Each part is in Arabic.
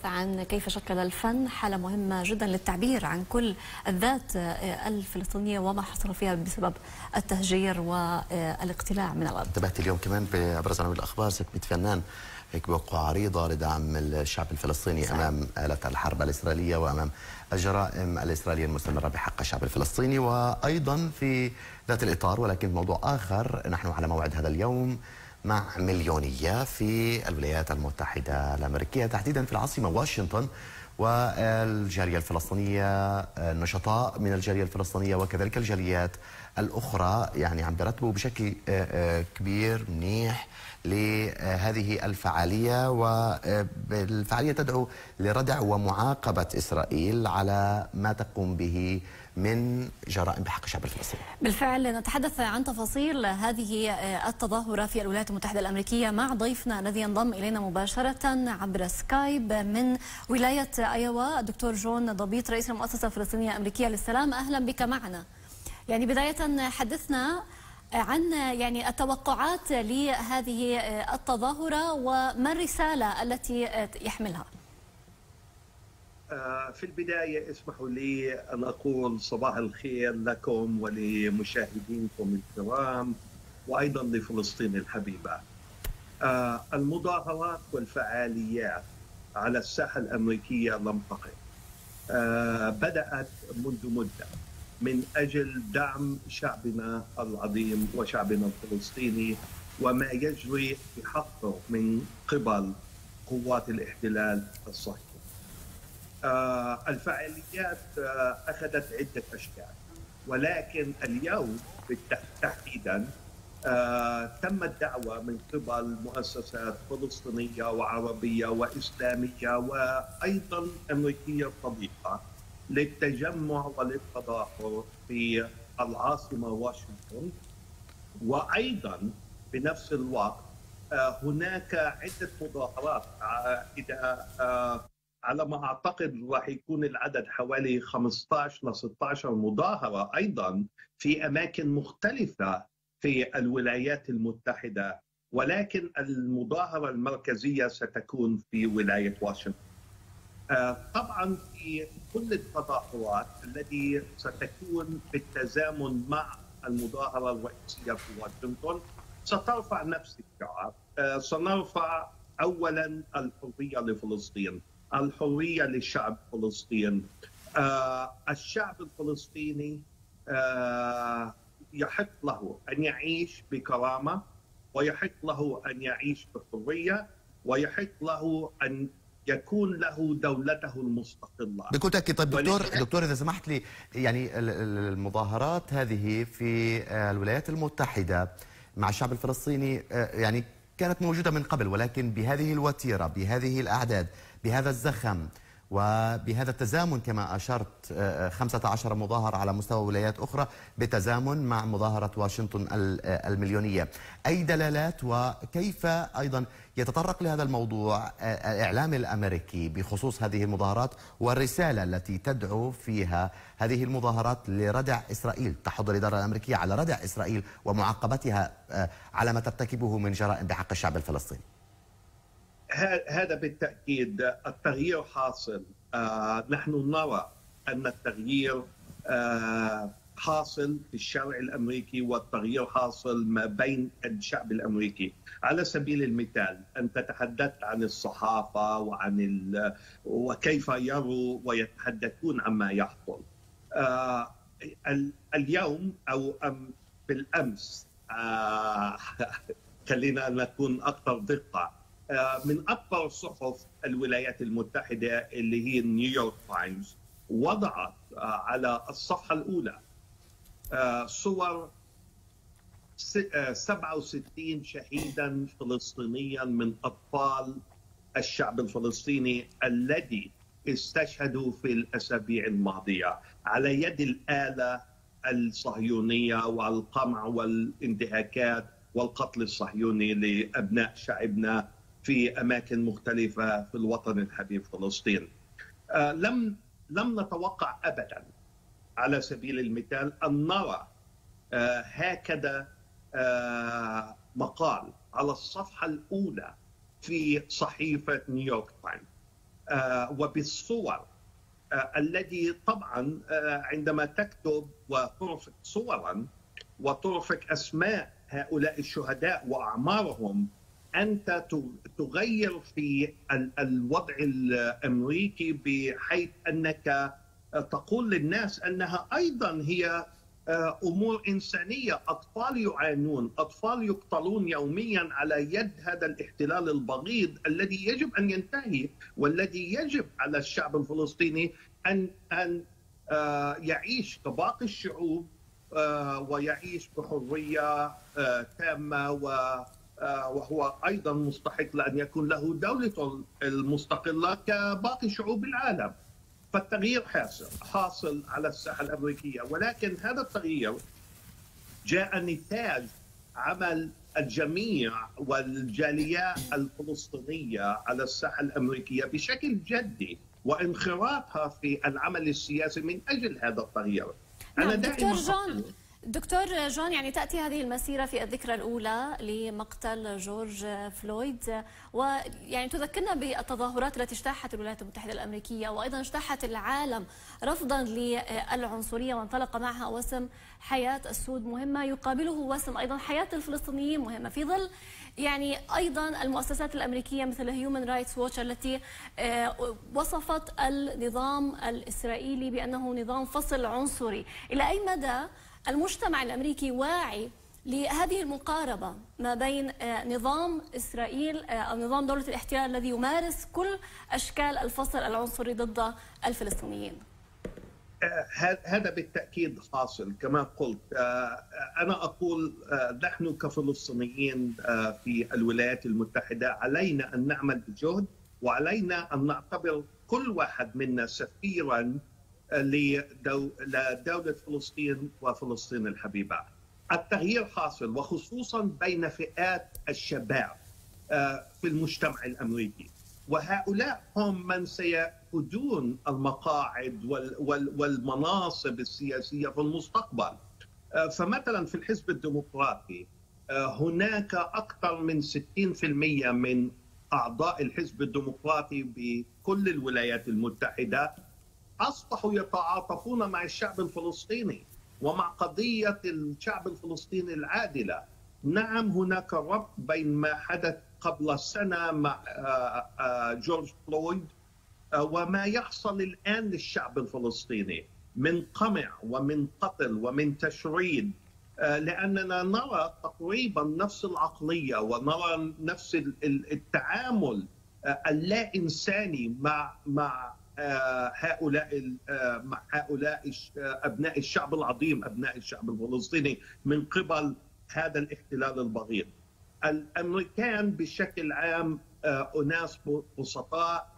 عن كيف شكل الفن حالة مهمة جدا للتعبير عن كل الذات الفلسطينية وما حصل فيها بسبب التهجير والاقتلاع من الأرض. انتبهت اليوم كمان بأبرز عناوين الأخبار 600 فنان هيك بوقعوا عريضة لدعم الشعب الفلسطيني صحيح. أمام آلة الحرب الإسرائيلية وأمام الجرائم الإسرائيلية المستمرة بحق الشعب الفلسطيني. وأيضا في ذات الإطار ولكن موضوع آخر، نحن على موعد هذا اليوم مع مليونية في الولايات المتحدة الأمريكية، تحديدا في العاصمة واشنطن، والجالية الفلسطينية، النشطاء من الجالية الفلسطينية وكذلك الجاليات الأخرى يعني عم برتبوا بشكل كبير منيح لهذه الفعالية، والفعالية تدعو لردع ومعاقبة إسرائيل على ما تقوم به من جرائم بحق الشعب الفلسطيني. بالفعل نتحدث عن تفاصيل هذه التظاهرة في الولايات المتحدة الأمريكية مع ضيفنا الذي ينضم إلينا مباشرة عبر سكايب من ولاية أيوا، الدكتور جون ضبيط رئيس المؤسسة الفلسطينية الأمريكية للسلام. أهلا بك معنا. يعني بداية حدثنا عن يعني التوقعات لهذه التظاهرة وما الرسالة التي يحملها. في البداية اسمحوا لي أن أقول صباح الخير لكم ولمشاهدينكم الكرام وأيضا لفلسطين الحبيبة. المظاهرات والفعاليات على الساحة الأمريكية لم تقف. بدأت منذ مدة من أجل دعم شعبنا العظيم وشعبنا الفلسطيني وما يجري بحقه من قبل قوات الاحتلال الصهيوني. الفعاليات أخذت عدة أشكال، ولكن اليوم تحديدا تم الدعوة من قبل مؤسسات فلسطينية وعربية وإسلامية وأيضا أمريكية صديقة للتجمع وللتظاهر في العاصمة واشنطن. وأيضا بنفس الوقت هناك عدة مظاهرات، إذا على ما أعتقد راح يكون العدد حوالي 15 ل 16 مظاهرة أيضا في أماكن مختلفة في الولايات المتحدة، ولكن المظاهرة المركزية ستكون في ولاية واشنطن. طبعا في كل التظاهرات التي ستكون بالتزامن مع المظاهرة الرئيسية في واشنطن سترفع نفس الشعار. سنرفع أولا الحرية لفلسطين، الحرية للشعب الفلسطيني. الشعب الفلسطيني يحق له أن يعيش بكرامة، ويحق له أن يعيش بحرية، ويحق له أن يكون له دولته المستقلة بكل تأكيد. طيب دكتور إذا سمحت لي، يعني المظاهرات هذه في الولايات المتحدة مع الشعب الفلسطيني يعني كانت موجودة من قبل، ولكن بهذه الوتيرة، بهذه الأعداد، بهذا الزخم وبهذا التزامن كما أشرت، 15 مظاهرة على مستوى ولايات أخرى بتزامن مع مظاهرة واشنطن المليونية. أي دلالات وكيف أيضا يتطرق لهذا الموضوع الإعلام الأمريكي بخصوص هذه المظاهرات والرسالة التي تدعو فيها هذه المظاهرات لردع إسرائيل، تحض الإدارة الأمريكية على ردع إسرائيل ومعاقبتها على ما ترتكبه من جرائم بحق الشعب الفلسطيني؟ هذا بالتأكيد التغيير حاصل. نحن نرى أن التغيير حاصل في الشارع الأمريكي، والتغيير حاصل ما بين الشعب الأمريكي. على سبيل المثال، أنت تحدثت عن الصحافة وكيف يروا ويتحدثون عما يحصل. اليوم أو بالأمس خلينا نكون أكثر دقة، من أكبر صحف الولايات المتحدة اللي هي نيويورك تايمز وضعت على الصفحة الأولى صور 67 شهيدا فلسطينيا من أطفال الشعب الفلسطيني الذي استشهدوا في الأسابيع الماضية على يد الآلة الصهيونية والقمع والانتهاكات والقتل الصهيوني لأبناء شعبنا في أماكن مختلفة في الوطن الحبيب فلسطين. لم نتوقع أبدا على سبيل المثال أن نرى هكذا مقال على الصفحة الأولى في صحيفة نيويورك تايمز. وبالصور الذي طبعا عندما تكتب وترفق صورا وترفق أسماء هؤلاء الشهداء وأعمارهم، أنت تغير في الوضع الأمريكي بحيث أنك تقول للناس أنها أيضا هي أمور إنسانية. أطفال يعانون، أطفال يقتلون يوميا على يد هذا الاحتلال البغيض الذي يجب أن ينتهي، والذي يجب على الشعب الفلسطيني أن يعيش كباقي الشعوب ويعيش بحرية تامة، وهو أيضا مستحق لأن يكون له دولته المستقلة كباقي شعوب العالم. فالتغيير حاصل على الساحة الأمريكية، ولكن هذا التغيير جاء نتاج عمل الجميع والجاليات الفلسطينية على الساحة الأمريكية بشكل جدي، وانخراطها في العمل السياسي من أجل هذا التغيير. أنا دكتور جون، يعني تأتي هذه المسيرة في الذكرى الأولى لمقتل جورج فلويد، ويعني تذكرنا بالتظاهرات التي اجتاحت الولايات المتحدة الأمريكية وأيضا اجتاحت العالم رفضا للعنصرية، وانطلق معها وسم حياة السود مهمة يقابله وسم أيضا حياة الفلسطينيين مهمة، في ظل يعني أيضا المؤسسات الأمريكية مثل هيومن رايتس ووتش التي وصفت النظام الإسرائيلي بأنه نظام فصل عنصري. إلى أي مدى المجتمع الأمريكي واعي لهذه المقاربة ما بين نظام إسرائيل أو نظام دولة الاحتلال الذي يمارس كل أشكال الفصل العنصري ضد الفلسطينيين؟ هذا بالتأكيد حاصل كما قلت. أنا أقول نحن كفلسطينيين في الولايات المتحدة علينا أن نعمل بجهد، وعلينا أن نعتبر كل واحد منا سفيرا لدولة فلسطين وفلسطين الحبيبة. التغيير حاصل، وخصوصا بين فئات الشباب في المجتمع الأمريكي، وهؤلاء هم من سيأخذون المقاعد والمناصب السياسية في المستقبل. فمثلا في الحزب الديمقراطي هناك أكثر من 60% من أعضاء الحزب الديمقراطي بكل الولايات المتحدة أصبحوا يتعاطفون مع الشعب الفلسطيني ومع قضية الشعب الفلسطيني العادلة. نعم، هناك ربط بين ما حدث قبل سنة مع جورج فلويد وما يحصل الآن للشعب الفلسطيني من قمع ومن قتل ومن تشريد، لأننا نرى تقريبا نفس العقلية ونرى نفس التعامل اللا إنساني مع هؤلاء أبناء الشعب العظيم، أبناء الشعب الفلسطيني من قبل هذا الاحتلال البغيض. الأمريكان بشكل عام أناس بسطاء،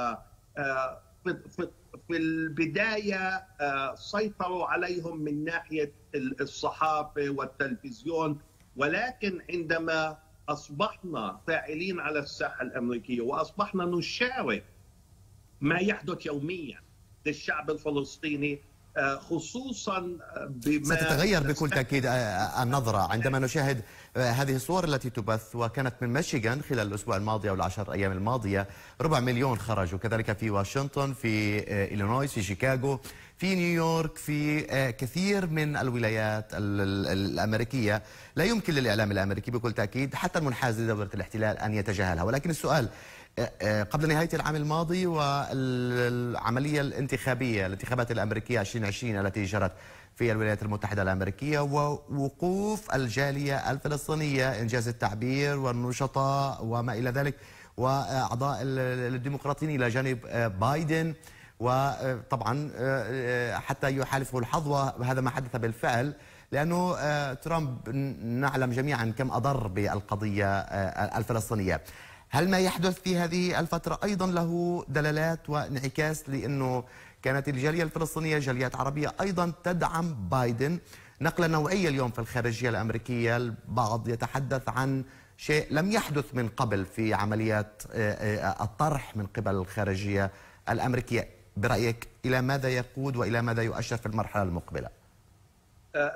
في البداية سيطروا عليهم من ناحية الصحافة والتلفزيون، ولكن عندما أصبحنا فاعلين على الساحة الأمريكية وأصبحنا نشارك ما يحدث يوميا للشعب الفلسطيني، خصوصا بما ستتغير بكل تأكيد النظرة عندما نشاهد هذه الصور التي تبث. وكانت من ميشيغان خلال الأسبوع الماضي أو العشر أيام الماضية 4 مليون خرجوا، كذلك في واشنطن، في إلينويس، في شيكاغو، في نيويورك، في كثير من الولايات الأمريكية. لا يمكن للإعلام الأمريكي بكل تأكيد حتى المنحاز لدولة الاحتلال أن يتجاهلها. ولكن السؤال، قبل نهاية العام الماضي والعملية الانتخابية، الانتخابات الأمريكية 2020 التي جرت في الولايات المتحدة الأمريكية، ووقوف الجالية الفلسطينية، إنجاز التعبير والنشطاء وما إلى ذلك، وأعضاء الديمقراطيين إلى جانب بايدن، وطبعا حتى يحالفه الحظ، وهذا ما حدث بالفعل، لأنه ترامب نعلم جميعا كم أضر بالقضية الفلسطينية. هل ما يحدث في هذه الفترة أيضا له دلالات وانعكاس، لأنه كانت الجالية الفلسطينية جاليات عربية أيضا تدعم بايدن؟ نقلة نوعية اليوم في الخارجية الأمريكية، البعض يتحدث عن شيء لم يحدث من قبل في عمليات الطرح من قبل الخارجية الأمريكية. برأيك إلى ماذا يقود وإلى ماذا يؤشر في المرحلة المقبلة؟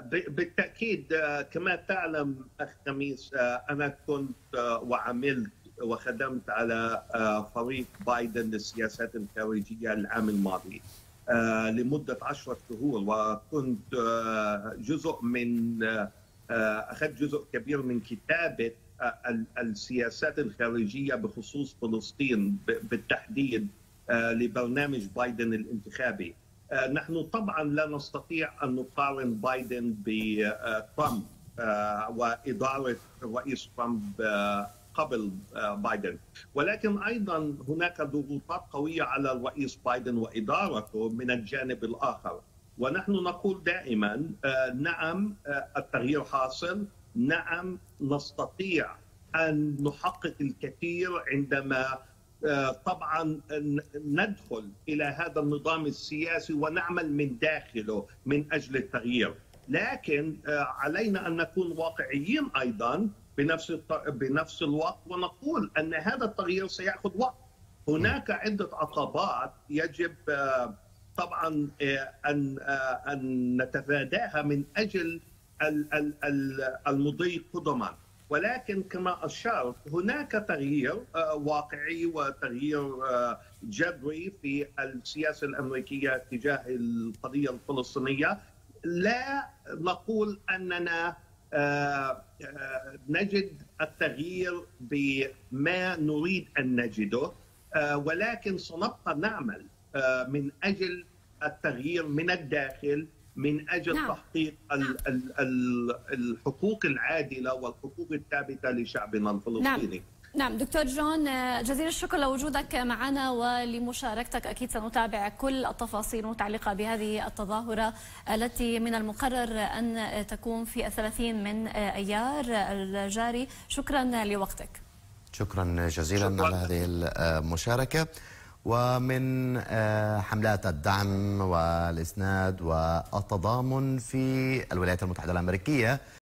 بالتأكيد كما تعلم أخ خميس، أنا كنت وعملت وخدمت على فريق بايدن للسياسات الخارجية العام الماضي لمدة 10 شهور، وكنت جزء من أخذت جزء كبير من كتابة السياسات الخارجية بخصوص فلسطين بالتحديد لبرنامج بايدن الانتخابي. نحن طبعا لا نستطيع أن نقارن بايدن بترامب وإدارة الرئيس ترامب قبل بايدن، ولكن أيضا هناك ضغوطات قوية على الرئيس بايدن وإدارته من الجانب الآخر، ونحن نقول دائما نعم التغيير حاصل، نعم نستطيع أن نحقق الكثير عندما طبعا ندخل إلى هذا النظام السياسي ونعمل من داخله من أجل التغيير، لكن علينا أن نكون واقعيين أيضا بنفس الوقت، ونقول أن هذا التغيير سيأخذ وقت. هناك عدة عقبات يجب طبعا أن نتفاداها من أجل المضي قدما، ولكن كما أشرت هناك تغيير واقعي وتغيير جذري في السياسة الأمريكية تجاه القضية الفلسطينية. لا نقول أننا نجد التغيير بما نريد أن نجده، ولكن سنبقى نعمل من أجل التغيير من الداخل، من أجل تحقيق الحقوق العادلة والحقوق الثابتة لشعبنا الفلسطيني. نعم دكتور جون، جزيل الشكر لوجودك معنا ولمشاركتك. أكيد سنتابع كل التفاصيل المتعلقة بهذه التظاهرة التي من المقرر أن تكون في 30 من أيار الجاري. شكرا لوقتك. شكرا جزيلا على هذه المشاركة. ومن حملات الدعم والإسناد والتضامن في الولايات المتحدة الأمريكية